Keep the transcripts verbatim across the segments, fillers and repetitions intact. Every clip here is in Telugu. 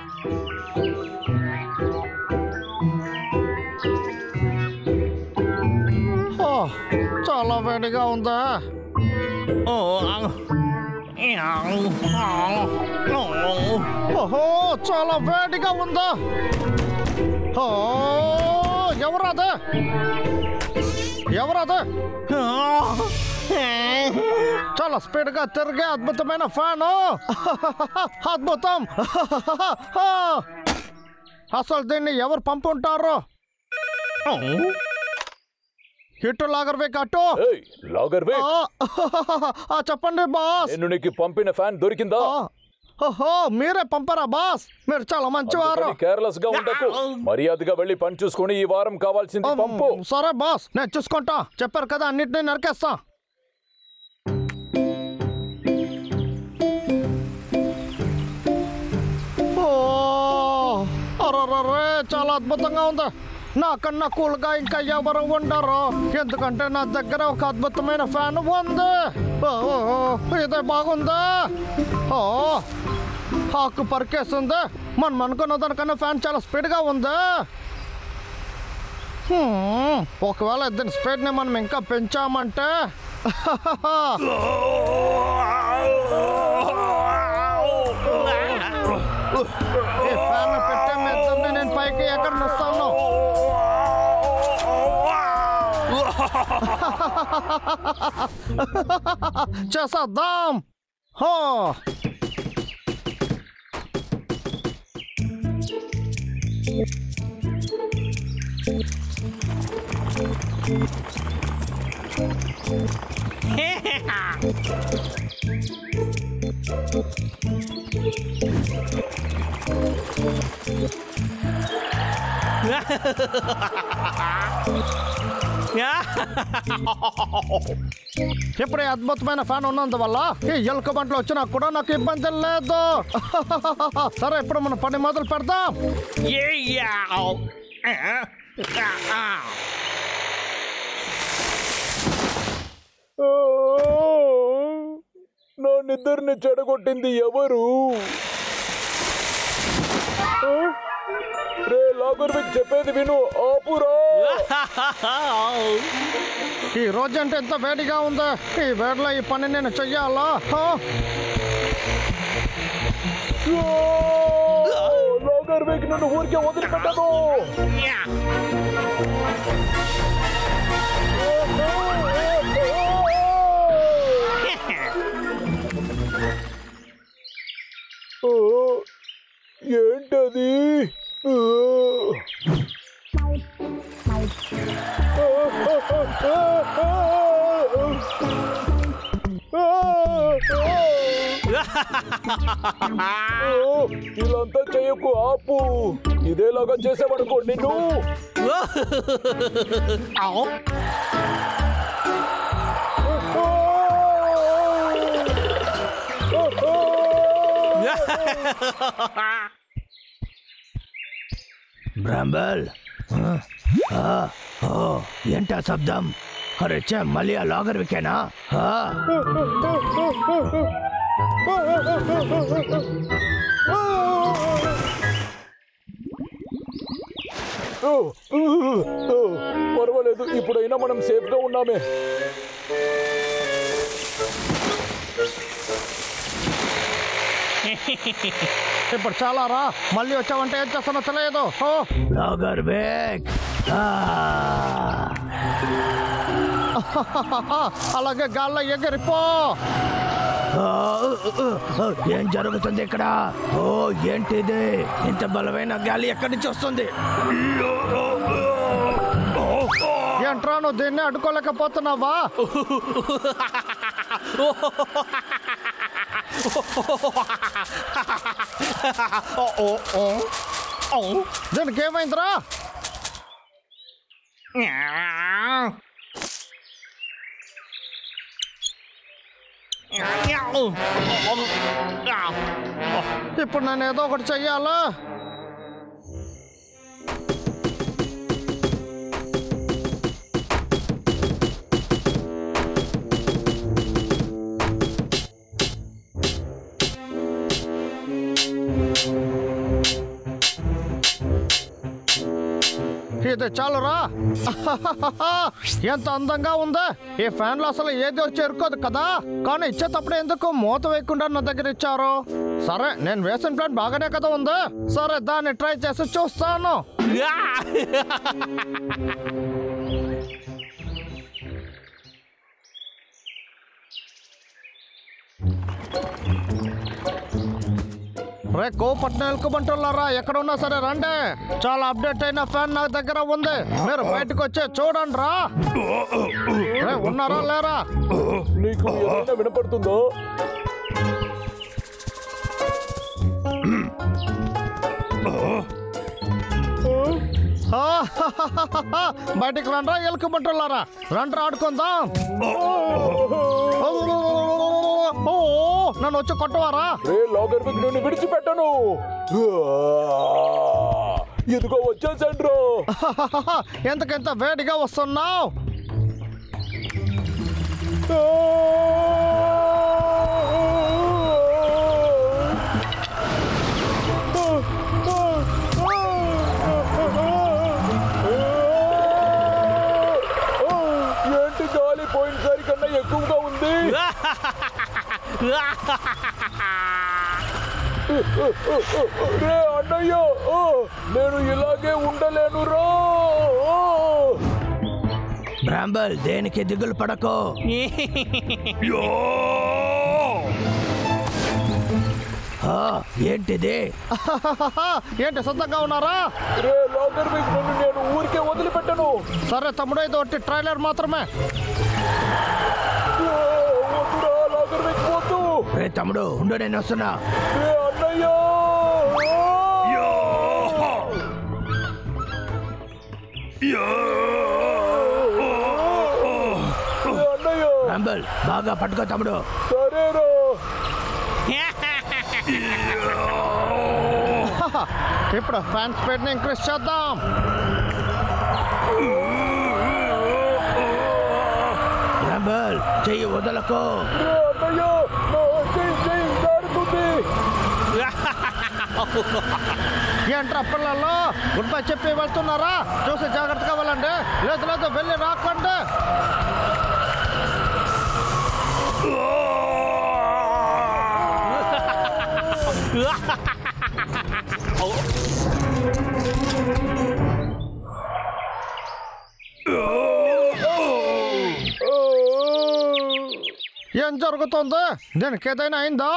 చాలా వేడిగా ఉందా? ఓహో చాలా వేడిగా ఉందా? ఎవరదే ఎవరదే చాలా స్పీడ్ గా తిరిగే అద్భుతమైన ఫ్యాను. అద్భుతం. అసలు దీన్ని ఎవరు పంపుంటారు? ఇటు లాగర్వేక్ అటు. లాగర్వేక్ చెప్పండి బాస్. నేను నీకు పంపిన ఫ్యాన్ దొరికిందా? ఓహో మీరే పంపరా బాస్? మీరు చాలా మంచివారు. కేర్లెస్ గా ఉండకు. మర్యాదగా వెళ్ళి పని చూసుకుని ఈ వారం కావాల్సింది పంపు. సరే బాస్, నేను చూసుకుంటా. చెప్పారు కదా అన్నిటినీ నరికేస్తా. అరే చాలా అద్భుతంగా ఉంది. నాకన్నా కూల్గా ఇంకా ఎవరు ఉండరు, ఎందుకంటే నా దగ్గర ఒక అద్భుతమైన ఫ్యాన్ ఉంది. ఇదే బాగుందా? ఓ ఆకు పరికేస్తుంది. మనం అనుకున్న దానికన్నా ఫ్యాన్ చాలా స్పీడ్గా ఉంది. ఒకవేళ దీని స్పీడ్ని మనం ఇంకా పెంచామంటే ఈ ఫ్యాన్ పెట్టే మెత్తని నేను పైకి ఎక్కడ నొస్తాను. చేసేద్దాం. హో ఇప్పుడు అద్భుతమైన ఫ్యాన్ ఉన్నందువల్ల ఈ ఎలుక బంట్లు వచ్చినా కూడా నాకు ఇబ్బంది లేదు. సరే ఇప్పుడు మనం పని మొదలు పెడదాం. నా నిద్రని చెడగొట్టింది ఎవరు? రే లాగర్వేక్ చెప్పేది విను, ఆపురా. ఈ రోజు అంటే ఎంత వేడిగా ఉందా? ఈ వేడిలో ఈ పని నేను చెయ్యాలా? లాగర్వేక్ నన్ను ఊరికే వదిలిపెట్టదు. ఏంటది? ఇలాంతా చేయకు, ఆపు. ఇదేలాగా చేసేవనుకో నిన్ను. బ్రాంబల్, ఏంటా శబ్దం? అరే చే మళ్ళీ ఆ లాగర్వేకేనా? పర్వాలేదు, ఇప్పుడైనా మనం సేఫ్ గా ఉన్నామే. ఇప్పుడు చాలా రా, మళ్ళీ వచ్చావంటే ఏం చేస్తానో తెలియదు. లాగర్వేక్ అలాగే గాల్లో ఎగిరిపో. ఏం జరుగుతుంది ఇక్కడ? ఓ ఏంటిది? ఇంత బలమైన గాలి ఎక్కడి నుంచి వస్తుంది? ఏంట్రా నువ్వు దీన్ని అడ్డుకోలేకపోతున్నావా? దీనికి ఏమైందిరా? ఇప్పుడు నేను ఏదో ఒకటి చెయ్యాలా? ఇది చాలురా. ఎంత అందంగా ఉందా ఈ ఫ్యాన్ లో. అసలు ఏదో చేరుకోదు కదా, కానీ ఇచ్చేటప్పుడు ఎందుకు మూత వేయకుండా నా దగ్గర ఇచ్చారు? సరే, నేను వేసిన ప్లాన్ బాగానే కదా ఉంది. సరే, దాన్ని ట్రై చేసి చూస్తాను. రే కోపట్నం ఎలుకబంటులారా, ఎక్కడ ఉన్నా సరే రండి. చాలా అప్డేట్ అయిన ఫ్యాన్ నా దగ్గర ఉంది. మీరు బయటకు వచ్చే చూడండి రా. రే ఉన్నారా లేరా? నీకు ఏదైనా వినపడుతుందో? బయటికి రండ్రా ఎలుకబంటులారా, రండి ఆడుకుందాం. నన్ను వచ్చి కొట్టవారా? రే లాగర్ విక్ నేను విడిచిపెట్టను. ఎదుగో వచ్చేసండ్రో. ఎంతకెంత వేడిగా వస్తున్నావు? ఏంటి గాలి పోయినసారి కన్నా ఎక్కువగా ఉంది. రే అన్నయ్య, నేను ఇలాగే ఉండలేను రా. బ్రాంబల్, దేనికి దిగులు పడకో. ఏంటిది? ఏంటి సిద్ధంగా ఉన్నారా? రే లాగర్ విక్ నన్ను నేను ఊరికే వదిలిపెట్టను. సరే తమ్ముడు, ఇది ఒకటి ట్రైలర్ మాత్రమే. లాగర్ విక్ పోతూ. రే తమ్ముడు ఉండు, నేను వస్తున్నా. రే అన్నయ్య, అన్నయ్య. బ్రాంబల్, బాగా పట్టుకో తమ్ముడు. సరేరా. ఇప్పుడు ఫ్యాన్ స్పీడ్ ని ఇంక్రీజ్ చేద్దాం. బ్రాంబల్, చెయ్యి వదలకు. అన్నయ్య, నా చెయ్యి చెయ్యి జారుతుంది. ఏంట్రా పిల్లలు, గుడ్ బై చెప్పి వెళ్తున్నారా? చూసి జాగ్రత్తగా వెళ్ళండి. లేదు లేదు వెళ్ళి రాకండి. ఏం జరుగుతుంది? దీనికి ఏదైనా అయిందా?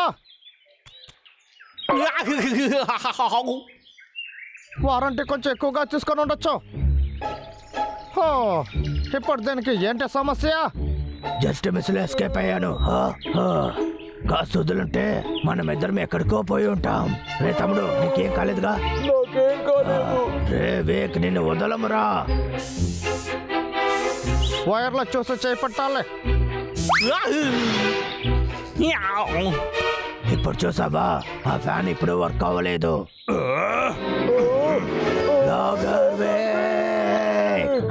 వారంటీ కొంచెం ఎక్కువగా తీసుకొని ఉండొచ్చు. ఓ, ఇప్పుడు దీనికి ఏంటి సమస్య? జస్ట్ మిస్లో ఎస్కేప్ అయ్యాను. కాస్త వదులుంటే మనం ఇద్దరం ఎక్కడికో పోయి ఉంటాం. రే తమ్ముడు, నీకేం కాలేదుగా? నాకేం కాలేదు. రే వేక్, నిన్ను వదలమురా. వైర్లో చూసి చేపట్టాలి. ఇప్పుడు చూసావా, ఆ ఫ్యాన్ ఇప్పుడు వర్క్ అవ్వలేదు. లాగర్ వేక్.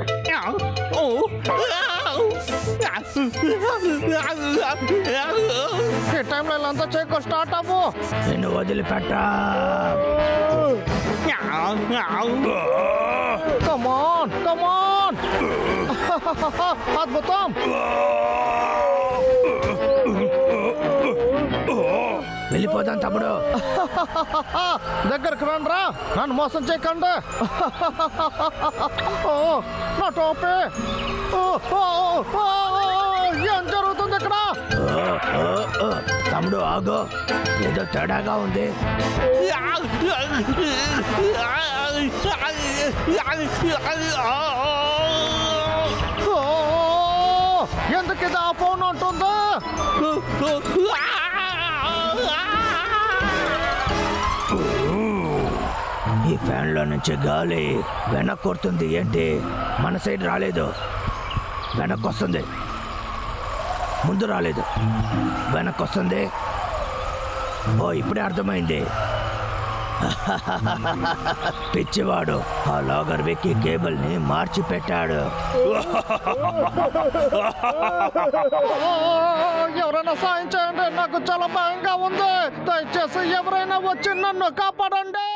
ఈ టైంలో అంతా చేయకు, స్టార్ట్ అవ్వు. నిన్ను వదిలిపెట్టా. కమాన్ కమాన్. అద్భుతం. వెళ్ళిపోదాం తమ్ముడు. దగ్గరకు రండ్రా, నన్ను మోసం చేయకండి. ఓ, నా టోపీ. ఓ, ఓ, ఓ, ఏం జరుగుతుంది ఇక్కడ? తమ్ముడు ఆగో, ఏదో తేడాగా ఉంది. ఎందుకు ఇది ఆ ఫోన్ ఉంటుందా? ఈ ఫ్యాన్ లో నుంచి గాలి వెనక్కి కొడుతుంది. ఏంటి, మన సైడ్ రాలేదు, వెనక్కి వస్తుంది. ముందు రాలేదు, వెనక్కి వస్తుంది. ఓ, ఇప్పుడే అర్థమైంది. పిచ్చివాడు ఆ లాగర్ వెక్కి కేబుల్ ని మార్చి పెట్టాడు. ఎవరైనా సాయం చేయండి, నాకు చాలా భయంగా ఉంది. దయచేసి ఎవరైనా వచ్చి నన్ను కాపాడండి.